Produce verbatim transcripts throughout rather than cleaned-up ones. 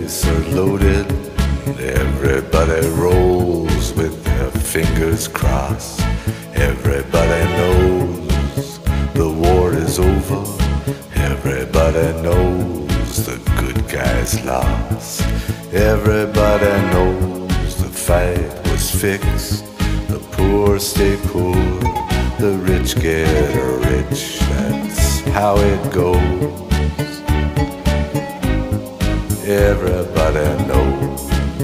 dice are loaded. Everybody rolls with their fingers crossed. Everybody knows the war is over. Everybody knows the good guys lost. Everybody knows the fight was fixed. The poor stay poor, the rich get rich. That's how it goes. Everybody knows.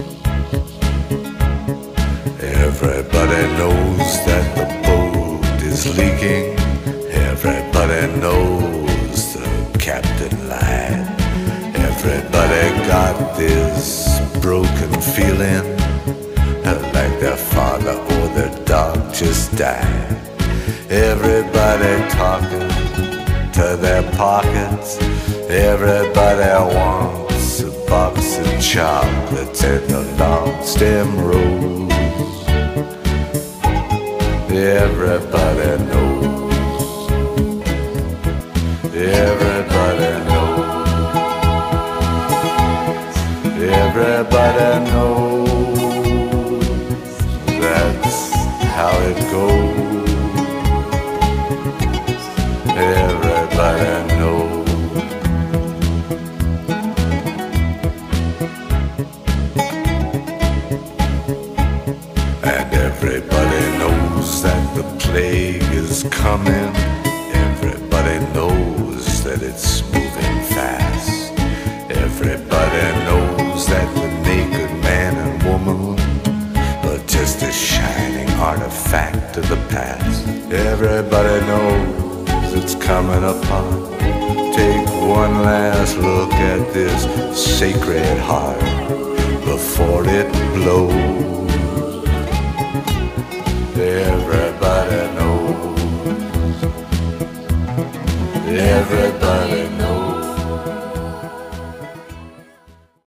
Everybody knows that the boat is leaking. Everybody knows the captain lied. Everybody got this broken feeling, like their father or their dog just died. Everybody talking to their pockets. Everybody wants a box of chocolates and a long stem rose. Everybody knows. Everybody knows. Everybody knows. That's how it goes. Everybody knows. And everybody knows that the plague is coming. Everybody knows that it's moving fast. Everybody knows that the naked man and woman are just a shining artifact of the past. Everybody knows it's coming upon. Take one last look at this sacred heart before it blows.